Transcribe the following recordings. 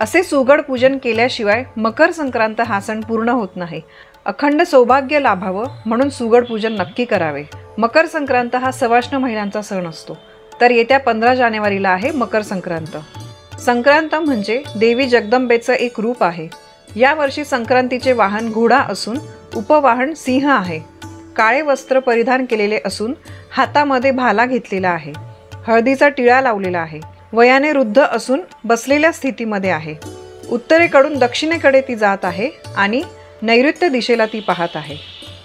असे सुगड पूजन केल्याशिवाय मकर संक्रांत हा सण पूर्ण होत नाही। अखंड सौभाग्य लाभावं म्हणून सुगड पूजन नक्की करावे। मकर संक्रांत हा सवाष्ण महिन्यांचा सण असतो। तर येत्या 15 जानेवारीला आहे मकर संक्रांत। संक्रांत म्हणजे देवी जगदंबेचं एक रूप आहे। या वर्षी संक्रांतीचे वाहन घोडा असून उपवाहन सिंह आहे। काळे वस्त्र परिधान केलेले असून हातामध्ये भाला घेतलेला आहे। हळदीचा टिळा लावलेला आहे। वयाने वृद्ध असून बसलेल्या स्थितीमध्ये आहे। उत्तरेकडून दक्षिणेकडे ती जात आहे आणि नैऋत्य दिशेला ती पाहत आहे।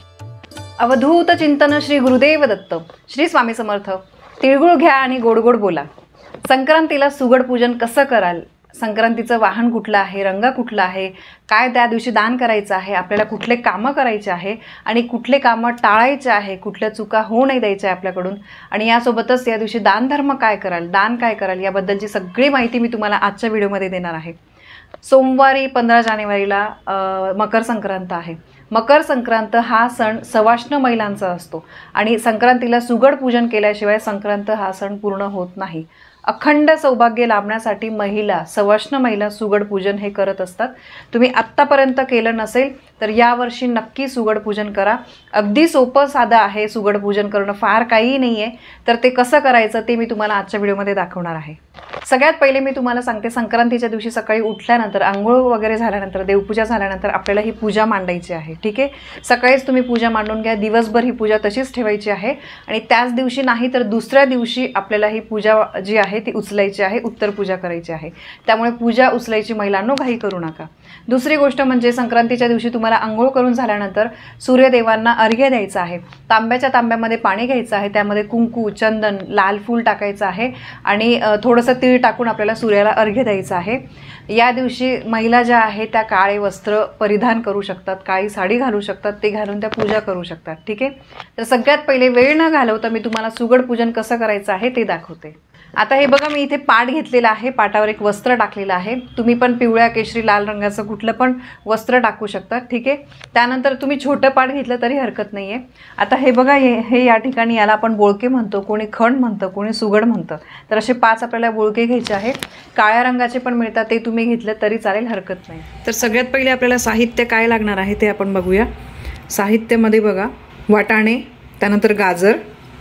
अवधूत चिंतन श्री गुरुदेव दत्त। श्री स्वामी समर्थ। तिळगुळ घ्या आणि गोड गोड बोला। संक्रांतीला सुगड पूजन कसं कराल? संक्रांतीचं वाहन कुठलं आहे, रंग कुठला आहे, काय त्या दिवशी दान करायचं आहे, आपल्याला कुठले कामं करायचे आहे आणि कुठले कामं टाळायचे आहे, कुठल्या चुका होऊ नाही द्यायच्या आपल्याकडून, आणि यासोबतच या दिवशी दानधर्म काय कराल, दान काय कराल, याबद्दलची सगळी माहिती मी तुम्हाला आजच्या व्हिडिओमध्ये देणार आहे। सोमवारी 15 जानेवारीला मकर संक्रांत आहे। मकर संक्रांत हा सण सवाष्ण महिलांचा असतो आणि संक्रांतीला सुगड पूजन केल्याशिवाय संक्रांत हा सण पूर्ण होत नाही। अखंड सौभाग्य लाभण्यासाठी महिला, सवाष्ण महिला सुगड पूजन हे करत असतात। तुम्ही आत्तापर्यंत केलं नसेल तर यावर्षी नक्की सुगड पूजन करा। अगदी सोपं साधं आहे सुगड पूजन करणं, फार काही नाही आहे। तर ते कसं करायचं ते मी तुम्हाला आजच्या व्हिडिओमध्ये दाखवणार आहे। सगळ्यात पहिले मी तुम्हाला सांगते, संक्रांतीच्या दिवशी सकाळी उठल्यानंतर, आंघोळ वगैरे झाल्यानंतर, देवपूजा झाल्यानंतर आपल्याला ही पूजा मांडायची आहे। ठीक आहे, सकाळीच तुम्ही पूजा मांडून घ्या। दिवसभर ही पूजा तशीच ठेवायची आहे आणि त्याच दिवशी नाही तर दुसऱ्या दिवशी आपल्याला ही पूजा जी आहे ती उचलायची आहे, उत्तर पूजा करायची आहे। त्यामुळे पूजा उचलायची महिलांनो घाई करू नका। दुसरी गोष्ट म्हणजे संक्रांतीच्या दिवशी तुम्हाला आंघोळ करून झाल्यानंतर सूर्यदेवांना अर्घ्य द्यायचा आहे। तांब्याच्या तांब्यामध्ये पाणी घ्यायचं आहे, त्यामध्ये कुंकू, चंदन, लाल फूल टाकायचं आहे आणि थोडंसं तीळ टाकून आपल्याला सूर्याला अर्घ्य द्यायचं आहे। या दिवशी महिला ज्या आहेत त्या काळे वस्त्र परिधान करू शकतात, काळी साडी घालू शकतात, ते घालून त्या पूजा करू शकतात। ठीक आहे, तर सगळ्यात पहिले वेळ न घालवता मी तुम्हाला सुगड पूजन कसं करायचं आहे ते दाखवते। आता हे बघा, मी इथे पाट घेतलेला आहे, पाटावर एक वस्त्र टाकलेलं आहे। तुम्ही पण पिवळ्या, केशरी, लाल रंगाचं कुठलं पण वस्त्र टाकू शकता। ठीक आहे, त्यानंतर तुम्ही छोटं पाट घेतलं तरी हरकत नाही आहे। आता हे बघा, हे या ठिकाणी याला आपण बोळके म्हणतो, कोणी खण म्हणतं, कोणी सुगड म्हणतं। तर असे 5 आपल्याला बोळके घ्यायचे आहेत। काळ्या रंगाचे पण मिळतात, ते तुम्ही घेतलं तरी चालेल, हरकत नाही। तर सगळ्यात पहिले आपल्याला साहित्य काय लागणार आहे ते आपण बघूया। साहित्यामध्ये बघा, वाटाणे, त्यानंतर गाजर,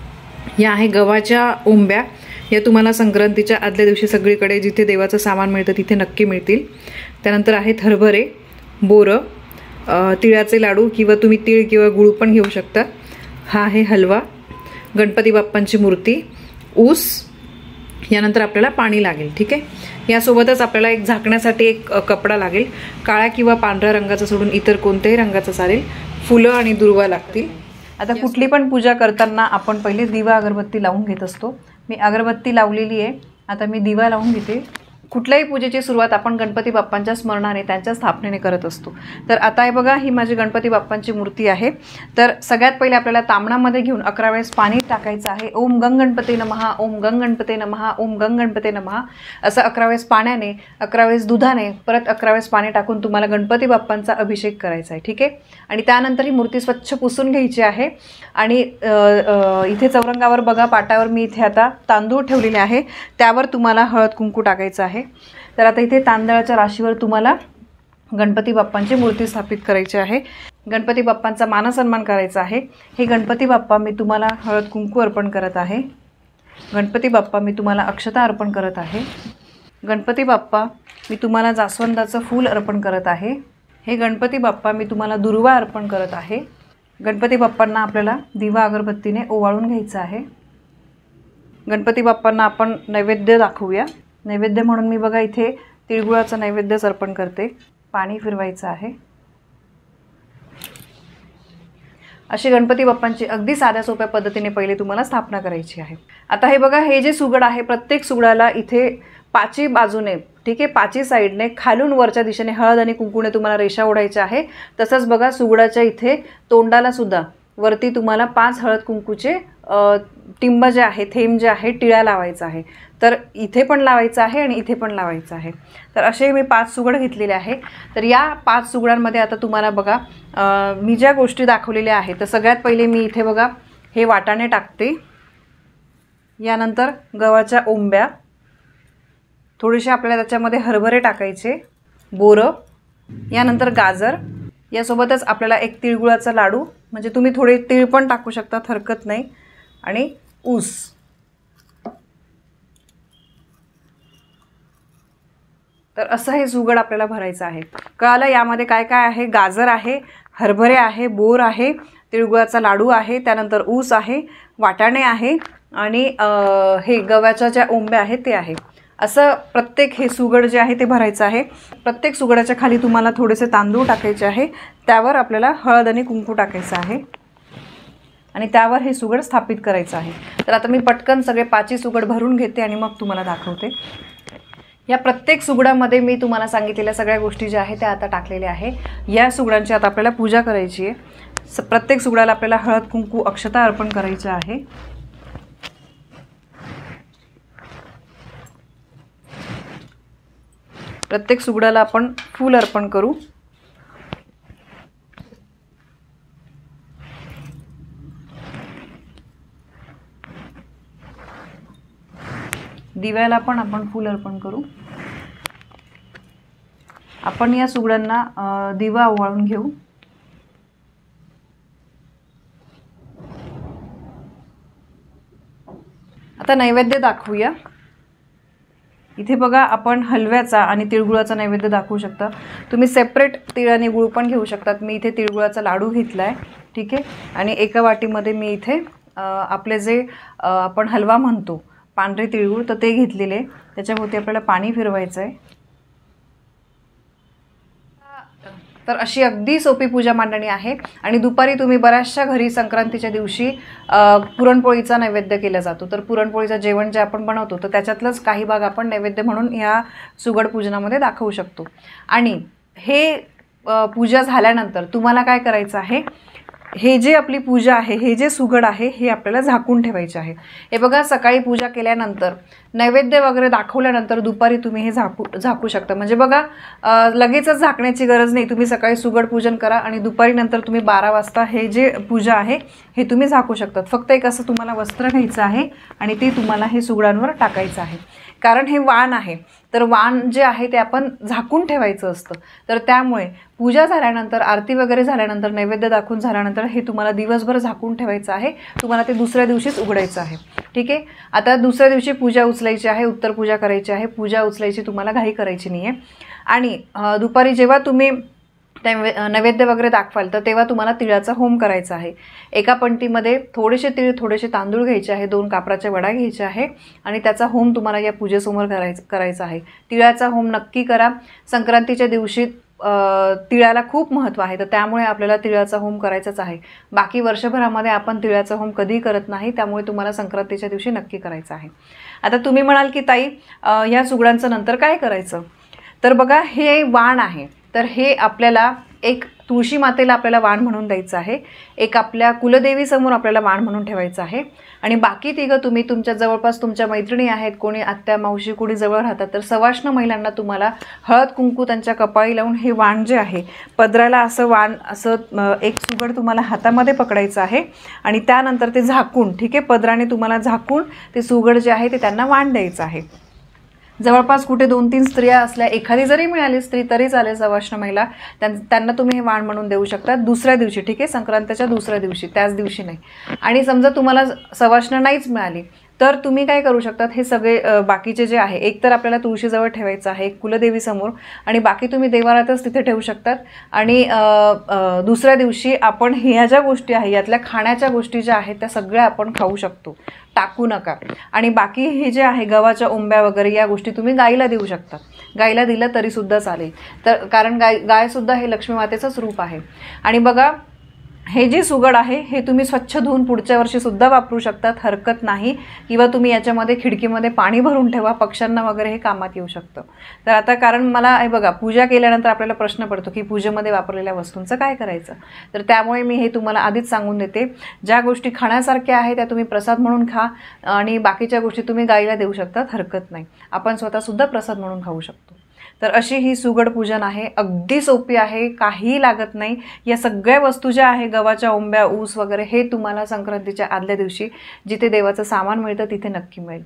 या आहे गव्हाच्या ओंब्या। या तुम्हाला संक्रांतीच्या आदल्या दिवशी सगळीकडे जिथे देवाचं सामान मिळतं तिथे नक्की मिळतील। त्यानंतर आहेत हरभरे, बोरं, तिळाचे लाडू किंवा तुम्ही तीळ किंवा गुळ पण घेऊ शकता। हा आहे हलवा, गणपती बाप्पांची मूर्ती, ऊस, यानंतर आपल्याला पाणी लागेल। ठीक आहे, यासोबतच आपल्याला एक झाकण्यासाठी एक कपडा लागेल, काळ्या किंवा पांढऱ्या रंगाचा सोडून इतर कोणत्याही रंगाचा चालेल। फुलं आणि दुर्वा लागतील। आता कुठली पण पूजा करताना आपण पहिले दिवा अगरबत्ती लावून घेत असतो। मी अगरबत्ती लावलेली आहे, आता मी दिवा लावून घेते। कुठल्याही पूजेची सुरुवात आपण गणपती बाप्पांच्या स्मरणाने, त्यांच्या स्थापनेने करत असतो। तर आता हे बघा, ही माझी गणपती बाप्पांची मूर्ती आहे। तर सगळ्यात पहिले आपल्याला तांबणामध्ये घेऊन 11 वेळेस पाणी टाकायचं आहे। ओम गंग गणपते नमः, ओम गंग गणपते नमः, ओम गंग गणपते नमः, असं 11 वेळेस पाण्याने, 11 वेळेस दुधाने, परत 11 वेळेस पाणी टाकून तुम्हाला गणपती बाप्पांचा अभिषेक करायचा आहे। ठीक आहे, आणि त्यानंतर ही मूर्ती स्वच्छ पुसून घ्यायची आहे। आणि इथे चौरंगावर बघा, पाटावर मी इथे आता तांदूळ ठेवलेले आहे, त्यावर तुम्हाला हळद कुंकू टाकायचं आहे। तर आता इथे तांदळाच्या राशीवर तुम्हाला गणपती बाप्पांची मूर्ती स्थापित करायची आहे। गणपती बाप्पांचा मानसन्मान करायचा आहे। हे गणपती बाप्पा मी तुम्हाला हळद कुंकू अर्पण करत आहे। गणपती बाप्पा मी तुम्हाला अक्षता अर्पण करत आहे। गणपती बाप्पा मी तुम्हाला जास्वंदाचं फूल अर्पण करत आहे। हे गणपती बाप्पा मी तुम्हाला दुर्वा अर्पण करत आहे। गणपती बाप्पांना आपल्याला दिवा अगरबत्तीने ओवाळून घ्यायचं आहे। गणपती बाप्पांना आपण नैवेद्य दाखवूया। नैवेद्य म्हणून मी बघा इथे तिळगुळाचं नैवेद्यच अर्पण करते। पाणी फिरवायचं आहे। अशी गणपती बाप्पांची अगदी साध्या सोप्या पद्धतीने पहिले तुम्हाला स्थापना करायची आहे। आता हे बघा, हे जे सुगड आहे, प्रत्येक सुगडाला इथे 5ही बाजूने, ठीक आहे, 5ही साईडने खालून वरच्या दिशेने हळद आणि कुंकूने तुम्हाला रेषा ओढायच्या आहे। तसंच बघा, सुगडाच्या इथे तोंडाला सुद्धा वरती तुम्हाला 5 हळद कुंकूचे टिंब जे आहे, थेंब जे आहे, टिळा लावायचा आहे। तर इथे पण लावायचं आहे आणि इथे पण लावायचं आहे। तर असे मी 5 सुगड घेतलेले आहे। तर या 5 सुगडांमध्ये आता तुम्हाला बघा, मी ज्या गोष्टी दाखवलेल्या आहेत, तर सगळ्यात पहिले मी इथे बघा हे वाटाणे टाकते, यानंतर गव्हाच्या ओंब्या, थोडेसे आपल्याला त्याच्यामध्ये हरभरे टाकायचे, बोरं, यानंतर गाजर, यासोबतच आपल्याला एक तिळगुळाचा लाडू, म्हणजे तुम्ही थोडे तीळ पण टाकू शकता, हरकत नाही, आणि ऊस. तर असं हे सुगड आपल्याला भरायचं आहे. कळालं यामध्ये काय काय आहे? गाजर आहे, हरभरे आहे, बोर आहे, तिळगुळाचा लाडू आहे, त्यानंतर ऊस आहे, वाटाणे आहे, आणि हे गव्हाच्या ज्या ओंब्या आहेत ते आहे. असं प्रत्येक हे सुगड जे आहे ते भरायचं आहे. प्रत्येक सुगडाच्या खाली तुम्हाला थोडेसे तांदूळ टाकायचे आहे, त्यावर आपल्याला हळद आणि कुंकू टाकायचं आहे, आणि त्यावर हे सुगड स्थापित करायचं आहे. तर आता मी पटकन सगळे 5 सुगड भरून घेते आणि मग तुम्हाला दाखवते. या प्रत्येक सुगडामध्ये मी तुम्हाला सांगितलेल्या सगळ्या गोष्टी ज्या आहेत त्या आता टाकलेल्या आहे. या सुगडांची आता आपल्याला पूजा करायची आहे. प्रत्येक सुगडाला आपल्याला हळद कुंकू अक्षता अर्पण करायचं आहे. प्रत्येक सुगडाला आपण फूल अर्पण करू. दिव्याला पण आपण फूल अर्पण करू. आपण या सुगडांना दिवा ओवाळून घेऊ. आता नैवेद्य दाखवूया. इथे बघा आपण हलव्याचा आणि तिळगुळाचा नैवेद्य दाखवू शकता. तुम्ही सेपरेट तिळ आणि गुळ पण घेऊ शकतात. मी इथे तिळगुळाचा लाडू घेतला आहे, ठीक आहे. आणि एका वाटीमध्ये मी इथे आपले जे आपण हलवा म्हणतो पांढरे तिळगुळ, तर ते घेतलेले. त्याच्याभोवती आपल्याला पाणी फिरवायचं आहे. तर अशी अगदी सोपी पूजा मांडणी आहे. आणि दुपारी तुम्ही बऱ्याचशा घरी संक्रांतीच्या दिवशी पुरणपोळीचा नैवेद्य केला जातो. तर पुरणपोळीचं जेवण जे आपण बनवतो तर त्याच्यातलंच काही भाग आपण नैवेद्य म्हणून ह्या सुगड पूजनामध्ये दाखवू शकतो. आणि हे पूजा झाल्यानंतर तुम्हाला काय करायचं आहे, हे जे आपली पूजा आहे, हे जे सुगड आहे हे आपल्याला झाकून ठेवायचे आहे. हे बघा सकाळी पूजा केल्यानंतर नैवेद्य वगैरे दाखवल्यानंतर दुपारी तुम्ही हे झाकू शकता. म्हणजे बघा लगेचच झाकण्याची गरज नाही. तुम्ही सकाळी सुगड पूजन करा आणि दुपारी नंतर तुम्ही 12 वाजता हे जे पूजा आहे हे तुम्ही झाकू शकतात. फक्त एक असं तुम्हाला वस्त्र घ्यायचं आहे आणि ते तुम्हाला हे सुगडांवर टाकायचं आहे. कारण हे वाण आहे, तर वाण जे आहे ते आपण झाकून ठेवायचं असतं. तर त्यामुळे पूजा झाल्यानंतर, आरती वगैरे झाल्यानंतर, नैवेद्य दाखवून झाल्यानंतर हे तुम्हाला दिवसभर झाकून ठेवायचं आहे. तुम्हाला ते दुसऱ्या दिवशीच उघडायचं आहे, ठीक आहे. आता दुसऱ्या दिवशी पूजा उचलायची आहे, उत्तर पूजा करायची आहे. पूजा उचलायची तुम्हाला घाई करायची नाही आहे. आणि दुपारी जेव्हा तुम्ही नैवेद्य वगैरे दाखवाल तर तेव्हा तुम्हाला तिळाचा होम करायचा आहे. एका पंटीमध्ये थोडेसे तीळ, थोडेसे तांदूळ घ्यायचे आहे, 2 कापराच्या वड्या घ्यायच्या आहे आणि त्याचा होम तुम्हाला या पूजेसमोर करायचा आहे. तिळाचा होम नक्की करा. संक्रांतीच्या दिवशी तिळाला खूप महत्त्व आहे, तर त्यामुळे आपल्याला तिळाचा होम करायचाच आहे. बाकी वर्षभरामध्ये आपण तिळाचा होम कधीही करत नाही, त्यामुळे तुम्हाला संक्रांतीच्या दिवशी नक्की करायचं आहे. आता तुम्ही म्हणाल की ताई ह्या सुगडांचं नंतर काय करायचं? तर बघा हे वाण आहे, तर हे आपल्याला एक तुळशी मातेला आपल्याला वाण म्हणून द्यायचं आहे, एक आपल्या कुलदेवीसमोर आपल्याला वाण म्हणून ठेवायचं आहे. आणि बाकी तिघं तुम्ही तुमच्या जवळपास तुमच्या मैत्रिणी आहेत, कोणी आत्या मावशी कोणी जवळ राहतात, तर सवाष्ण महिलांना तुम्हाला हळद कुंकू त्यांच्या कपाळी लावून हे वाण जे आहे पदराला असं वाण, असं एक सुगड तुम्हाला हातामध्ये पकडायचं आहे आणि त्यानंतर ते झाकून, ठीक आहे, पदराने तुम्हाला झाकून ते सुगड जे आहे ते त्यांना वाण द्यायचं आहे. जवळपास कुठे 2-3 स्त्रिया असल्या, एखादी जरी मिळाली स्त्री तरी चालेल सवाष्ण महिला, त्यांना तुम्ही हे वाण म्हणून देऊ शकता दुसऱ्या दिवशी, ठीक आहे, संक्रांतीच्या दुसऱ्या दिवशी, त्याच दिवशी नाही. आणि समजा तुम्हाला सवाष्ण नाहीच मिळाली तर तुम्ही काय करू शकतात, हे सगळे बाकीचे जे आहे, एक तर आपल्याला तुळशीजवळ ठेवायचं आहे कुलदेवीसमोर, आणि बाकी तुम्ही देवारातच तिथे ठेवू शकतात. आणि दुसऱ्या दिवशी आपण ह्या ज्या गोष्टी आहे यातल्या खाण्याच्या गोष्टी ज्या आहेत त्या सगळ्या आपण खाऊ शकतो, टाकू नका. आणि बाकी हे जे आहे गव्हाच्या ओंब्या वगैरे या गोष्टी तुम्ही गाईला देऊ शकता, गाईला दिलं तरीसुद्धा चालेल. तर कारण गायसुद्धा हे लक्ष्मी मातेचंच रूप आहे. आणि बघा हे जे सुगड आहे हे तुम्ही स्वच्छ धुवून पुढच्या वर्षीसुद्धा वापरू शकतात, हरकत नाही. किंवा तुम्ही याच्यामध्ये खिडकीमध्ये पाणी भरून ठेवा, पक्ष्यांना वगैरे हे कामात येऊ शकतं. तर आता कारण मला हे बघा पूजा केल्यानंतर आपल्याला प्रश्न पडतो की पूजेमध्ये वापरलेल्या वस्तूंचं काय करायचं, तर त्यामुळे मी हे तुम्हाला आधीच सांगून देते. ज्या गोष्टी खाण्यासारख्या आहेत त्या तुम्ही प्रसाद म्हणून खा आणि बाकीच्या गोष्टी तुम्ही गाईला देऊ शकतात, हरकत नाही. आपण स्वतःसुद्धा प्रसाद म्हणून खाऊ शकतो. तर अशी ही सुगड पूजन आहे, अगदी सोपी आहे, काहीही लागत नाही. या सगळ्या वस्तू ज्या आहे गव्हाच्या ओंब्या, ऊस वगैरे हे तुम्हाला संक्रांतीच्या आदल्या दिवशी जिथे देवाचं सामान मिळतं तिथे नक्की मिळेल.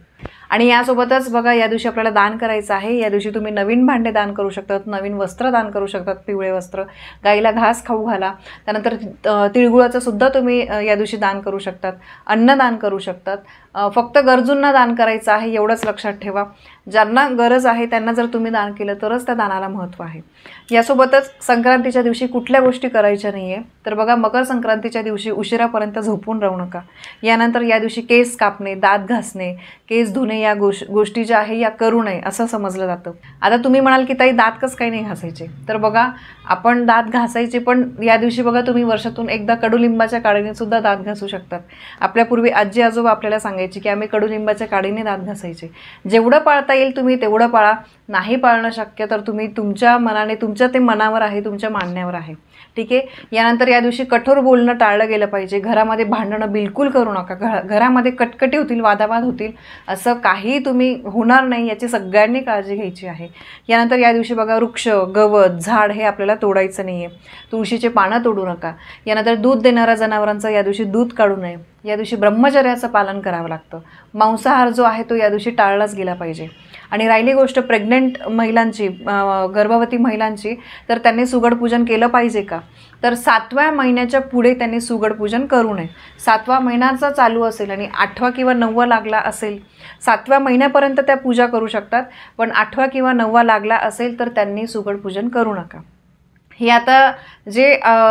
आणि यासोबतच बघा या दिवशी आपल्याला दान करायचं आहे. या दिवशी तुम्ही नवीन भांडे दान करू शकतात, नवीन वस्त्र दान करू शकतात, पिवळे वस्त्र, गाईला घास खाऊ घाला. त्यानंतर तिळगुळाचं सुद्धा तुम्ही या दिवशी दान करू शकतात, अन्न दान करू शकतात. फक्त गरजूंना दान करायचं आहे एवढंच लक्षात ठेवा. ज्यांना गरज आहे त्यांना जर तुम्ही दान केलं तरच त्या दानाला महत्त्व आहे. यासोबतच संक्रांतीच्या दिवशी कुठल्या गोष्टी करायच्या नाही आहे. तर बघा मकर संक्रांतीच्या दिवशी उशिरापर्यंत झोपून राहू नका. यानंतर या दिवशी केस कापणे, दात घासणे, केस धुणे या गोष्टी ज्या आहे या करू नये असं समजलं जातं. आता तुम्ही म्हणाल की ताई दात कसं काही नाही घासायचे. तर बघा आपण दात घासायचे, पण या दिवशी बघा तुम्ही वर्षातून एकदा कडुलिंबाच्या काडीने सुद्धा दात घासू शकतात. आपल्यापूर्वी आजी आजोबा आपल्याला सांगायचे की आम्ही कडुलिंबाच्या काडीने दात घासायचे. जेवढं पाळता येईल तुम्ही तेवढं पाळा. नाही पाळणं शक्य तर तुम्ही तुमच्या मनाने, तुमच्या ते मनावर आहे, तुमच्या मानण्यावर आहे. ठीक आहे. यानंतर या दिवशी कठोर बोलणं टाळलं गेलं पाहिजे. घरामध्ये भांडणं बिलकुल करू नका. घरामध्ये कटकटी होतील, वादावाद होतील, असं काही तुम्ही होणार नाही याची सगळ्यांनी काळजी घ्यायची आहे. यानंतर या दिवशी बघा वृक्ष, गवत, झाड हे आपल्याला तोडायचं नाही आहे. तुळशीचे पानं तोडू नका. यानंतर दूध देणाऱ्या जनावरांचं या दिवशी दूध काढू नये. या दिवशी ब्रह्मचर्याचं पालन करावं लागतं. मांसाहार जो आहे तो या दिवशी टाळलाच गेला पाहिजे. आणि राहिली गोष्ट प्रेग्नंट महिलांची, गर्भवती महिलांची, तर त्यांनी सुगडपूजन केलं पाहिजे का. तर 7व्या महिन्याच्या पुढे त्यांनी सुगडपूजन करू नये. 7वा महिन्याचा चालू असेल आणि 8वा किंवा 9वा लागला असेल, 7व्या महिन्यापर्यंत त्या पूजा करू शकतात, पण 8वा किंवा 9वा लागला असेल तर त्यांनी सुगडपूजन करू नका. हे आता जे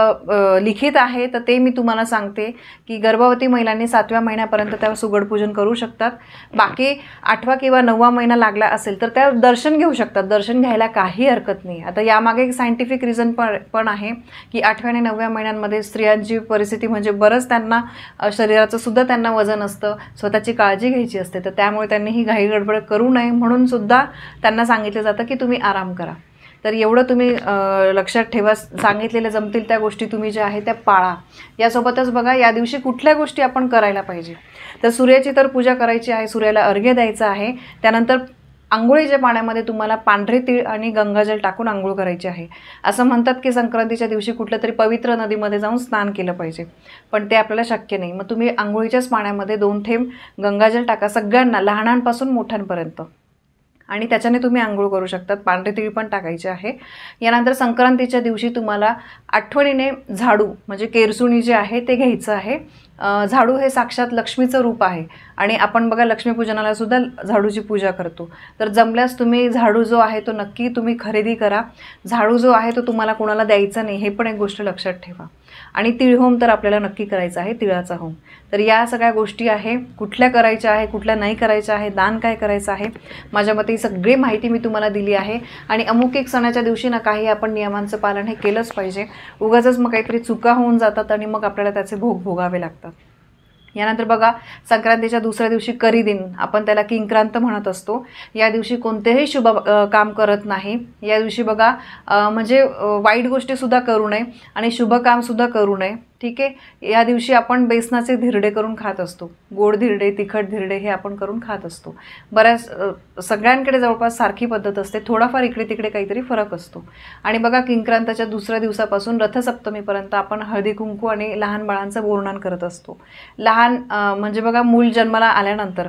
लिखित आहे तर ते मी तुम्हाला सांगते की गर्भवती महिलांनी 7व्या महिन्यापर्यंत त्या सुगडपूजन करू शकतात. बाकी 8वा किंवा 9वा महिना लागला असेल तर त्या दर्शन घेऊ शकतात. दर्शन घ्यायला काही हरकत नाही. आता यामागे एक सायंटिफिक रिझन पण आहे की 8व्या आणि 9व्या महिन्यांमध्ये स्त्रियांची परिस्थिती म्हणजे बरंच त्यांना शरीराचं सुद्धा त्यांना वजन असतं, स्वतःची काळजी घ्यायची असते. तर त्यामुळे त्यांनी ही घाई गडबड करू नये म्हणून सुद्धा त्यांना सांगितलं जातं की तुम्ही आराम करा. तर एवढं तुम्ही लक्षात ठेवा. सांगितलेल्या जमतील त्या गोष्टी तुम्ही ज्या आहे त्या पाळा. यासोबतच बघा या दिवशी कुठल्या गोष्टी आपण करायला पाहिजे. तर सूर्याची तर पूजा करायची आहे, सूर्याला अर्घ्य द्यायचं आहे. त्यानंतर आंघोळीच्या पाण्यामध्ये तुम्हाला पांढरे तीळ आणि गंगाजल टाकून आंघोळ करायची आहे. असं म्हणतात की संक्रांतीच्या दिवशी कुठल्या तरी पवित्र नदीमध्ये जाऊन स्नान केलं पाहिजे, पण ते आपल्याला शक्य नाही. मग तुम्ही आंघोळीच्याच पाण्यामध्ये 2 थेंब गंगाजल टाका, सगळ्यांना, लहानांपासून मोठ्यांपर्यंत, आणि त्याच्याने तुम्ही आंघोळ करू शकतात. पांढरे तीळ पण टाकायचे आहे. यानंतर संक्रांतीच्या दिवशी तुम्हाला आठवणीने झाडू म्हणजे केरसुणी जे आहे ते घ्यायचं आहे. झाडू हे साक्षात लक्ष्मीचं रूप आहे आणि आपण बघा लक्ष्मीपूजनाला सुद्धा झाडूची पूजा करतो. तर जमल्यास तुम्ही झाडू जो आहे तो नक्की तुम्ही खरेदी करा. झाडू जो आहे तो तुम्हाला कोणाला द्यायचा नाही, हे पण एक गोष्ट लक्षात ठेवा. आणि तिळहोम तर आपल्याला नक्की करायचा आहे, तिळाचा होम. तर या सगळ्या गोष्टी आहे, कुठल्या करायच्या आहे, कुठल्या नाही करायच्या आहे, दान काय करायचं आहे, माझ्या मते ही सगळी माहिती मी तुम्हाला दिली आहे. आणि अमुक एक सणाच्या दिवशी ना काही आपण नियमांचं पालन हे केलंच पाहिजे. उगाचच मग काहीतरी चुका होऊन जातात आणि मग आपल्याला त्याचे भोग भोगावे लागतात. यानंतर बघा संक्रांतीच्या दुसऱ्या दिवशी करी दिन, आपण त्याला किंक्रांत म्हणत असतो. या दिवशी कोणतेही शुभ काम करत नाही. या दिवशी बघा म्हणजे वाईट गोष्टीसुद्धा करू नये आणि शुभ कामसुद्धा करू नये. ठीक आहे. या दिवशी आपण बेसनाचे धिरडे करून खात असतो. गोड धिरडे, तिखट धिरडे हे आपण करून खात असतो. बऱ्याच सगळ्यांकडे जवळपास सारखी पद्धत असते, थोडाफार इकडे तिकडे काहीतरी फरक असतो. आणि बघा किंक्रांताच्या दुसऱ्या दिवसापासून रथसप्तमीपर्यंत आपण हळदी कुंकू आणि लहान बाळांचं बोरनान करत असतो. लहान म्हणजे बघा मूल जन्माला आल्यानंतर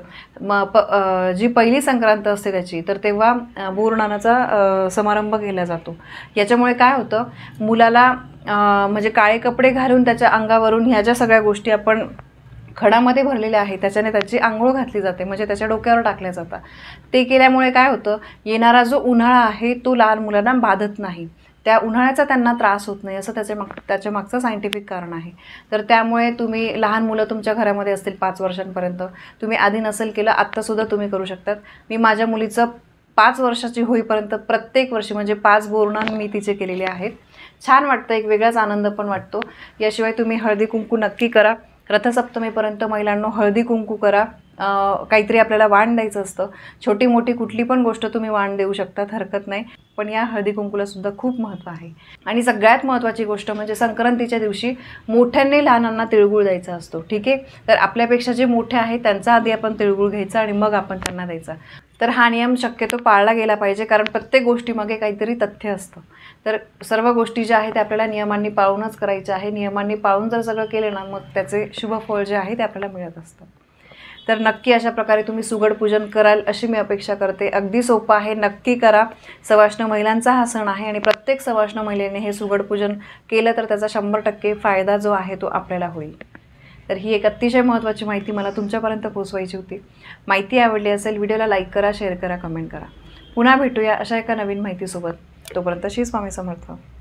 जी पहिली संक्रांत असते त्याची, तर तेव्हा बोरनानाचा समारंभ केला जातो. याच्यामुळे काय होतं, मुलाला म्हणजे काळे कपडे घालून त्याच्या अंगावरून ह्या ज्या सगळ्या गोष्टी आपण खडामध्ये भरलेल्या आहेत त्याच्याने त्याची आंघोळ घातली जाते, म्हणजे त्याच्या डोक्यावर टाकल्या जातात. ते केल्यामुळे काय होतं, येणारा जो उन्हाळा आहे तो लहान मुलांना बाधत नाही, त्या उन्हाळ्याचा त्यांना त्रास होत नाही, असं त्याच्या मागचं सायंटिफिक कारण आहे. तर त्यामुळे तुम्ही लहान मुलं तुमच्या घरामध्ये असतील 5 वर्षांपर्यंत, तुम्ही आधी नसेल केलं आत्तासुद्धा तुम्ही करू शकतात. मी माझ्या मुलीचं 5 वर्षाची होईपर्यंत प्रत्येक वर्षी म्हणजे 5 बोरनान मी तिचे केलेले आहेत. छान वाटतं, एक वेगळाच आनंद पण वाटतो. याशिवाय तुम्ही हळदी कुंकू नक्की करा. रथसप्तमीपर्यंत महिलांनो हळदी कुंकू करा. काहीतरी आपल्याला वाण द्यायचं असतं, छोटी मोठी कुठली पण गोष्ट तुम्ही वाण देऊ शकतात, हरकत नाही. पण या हळदी कुंकूला सुद्धा खूप महत्त्व आहे. आणि सगळ्यात महत्त्वाची गोष्ट म्हणजे संक्रांतीच्या दिवशी मोठ्यांनी लहानांना तिळगुळ द्यायचा असतो. ठीक आहे. तर आपल्यापेक्षा जे मोठे आहेत त्यांचा आधी आपण तिळगुळ घ्यायचा आणि मग आपण त्यांना द्यायचा. तर हा नियम शक्यतो पाळला गेला पाहिजे, कारण प्रत्येक गोष्टीमागे काहीतरी तथ्य असतं. तर सर्व गोष्टी ज्या आहेत त्या आपल्याला नियमांनी पाळूनच करायच्या आहे. नियमांनी पाळून जर सगळं केलं ना, मग त्याचे शुभ फळ जे आहे ते आपल्याला मिळत असतं. तर नक्की अशा प्रकारे तुम्ही सुगड पूजन कराल अशी मी अपेक्षा करते. अगदी सोपं आहे, नक्की करा. सवाष्ण महिलांचा हा सण आहे आणि प्रत्येक सवाष्ण महिलेने हे सुगड पूजन केलं तर त्याचा 100% फायदा जो आहे तो आपल्याला होईल. तर ही एक अतिशय महत्त्वाची माहिती मला तुमच्यापर्यंत पोहोचवायची होती. माहिती आवडली असेल व्हिडिओला लाईक करा, शेअर करा, कमेंट करा. पुन्हा भेटूया अशा एका नवीन माहितीसोबत. तोपर्यंत श्री स्वामी समर्थ.